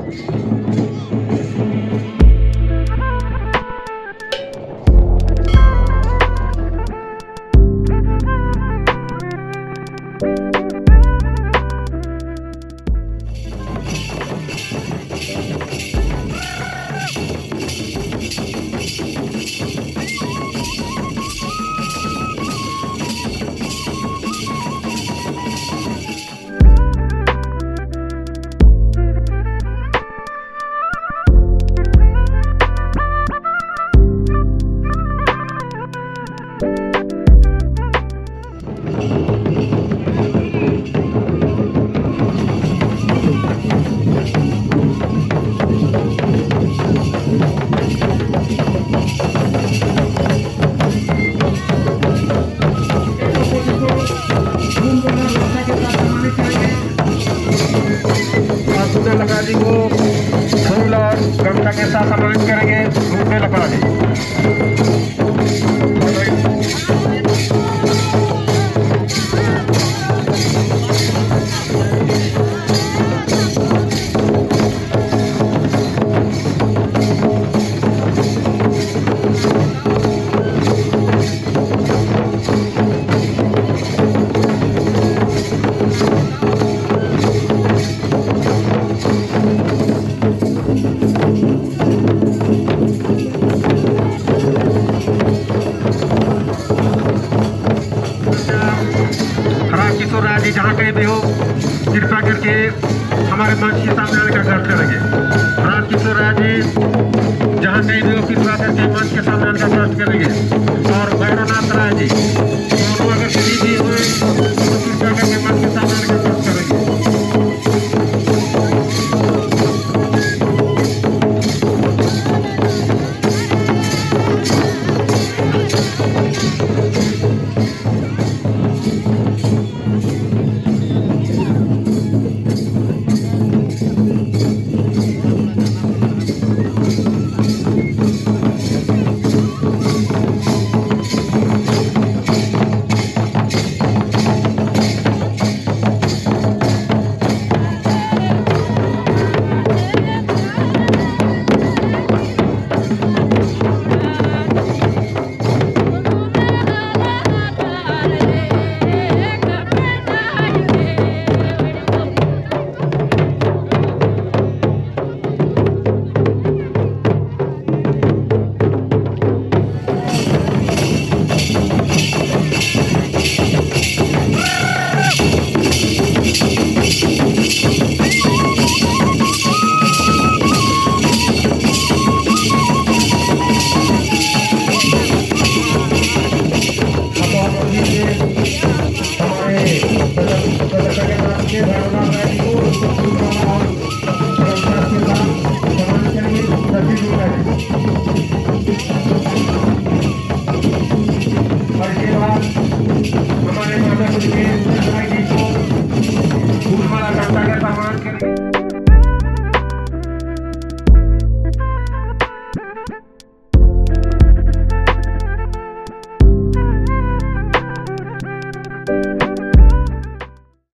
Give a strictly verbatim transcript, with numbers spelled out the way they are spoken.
लकड़ा जी को फूल और गमछा के साथ सम्मानित करेंगे। दूसरे लकड़ा जी जी जहाँ कहीं भी हो कृपया करके हमारे मंच के सामने आने का दर्ज करेंगे। राज किशोर राय जी जहाँ कहीं भी हो कृपया करके मंच के सामने आने का दर्ज करेंगे। और भैरवनाथ राय जी दोनों अगर कहीं भी हुए तो कृपया करके मंच के सामने आने का